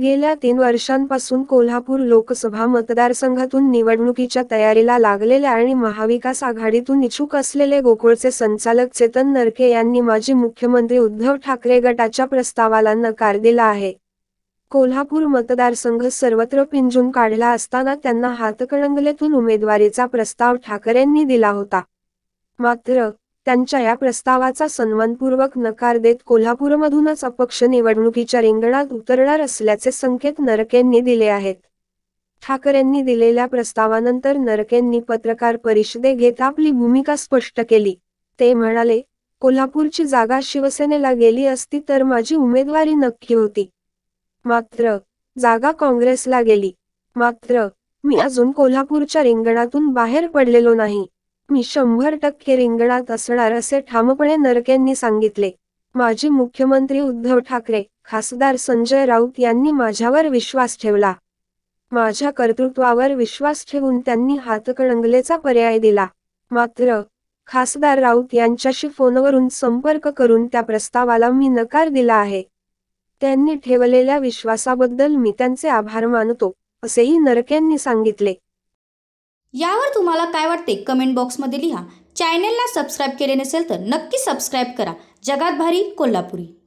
गेल्या 3 वर्षांपासून कोल्हापूर लोकसभा मतदारसंघातून निवडणुकीच्या तयारीला लागलेले आणि महाविकास आघाडीतून इच्छुक असलेले गोकुळचे संचालक चेतन नरके यांनी माजी मुख्यमंत्री उद्धव ठाकरे गटाच्या प्रस्तावाला नकार दिला आहे. कोल्हापूर मतदारसंघ सर्वत्र पिंजून काढला असताना त्यांना हातकणंगलेतून उमेदवारीचा प्रस्ताव ठाकरेंनी दिला होता. मात्र त्यांच्या या प्रस्तावाचा सन्मानपूर्वक नकार देत कोल्हापूरमधूनच अपक्ष निवडणुकीच्या रिंगणात उतरणार असल्याचे संकेत नरकेंनी दिले आहेत. ठाकरेंनी दिलेल्या प्रस्तावानंतर नरकेंनी पत्रकार परिषदे घेत आपली भूमिका स्पष्ट केली. ते म्हणाले, कोल्हापूरची जागा शिवसेनेला गेली असती तर माझी उमेदवारी नक्की होती. मात्र जागा काँग्रेसला गेली. मात्र मी अजून कोल्हापूरच्या रिंगणातून बाहेर पडलेलो नाही. मी 100% रिंगणात असणार असे ठामपणे नरकेंनी सांगितले. माजी मुख्यमंत्री उद्धव ठाकरे, खासदार संजय राऊत यांनी माझ्यावर विश्वास ठेवला. माझ्या कर्तृत्वावर विश्वास ठेवून त्यांनी हातकणंगलेचा पर्याय दिला. मात्र खासदार राऊत यांच्याशी फोनवरून संपर्क करून त्या प्रस्तावाला मी नकार दिला आहे. त्यांनी ठेवलेल्या विश्वासाबद्दल मी त्यांचे आभार मानतो, असेही नरकेंनी सांगितले. यावर तुम्हाला काय वाटते कमेंट बॉक्समध्ये लिहा. चॅनेलला सबस्क्राईब केले नसेल तर नक्की सबस्क्राईब करा. जगात भारी कोल्हापुरी.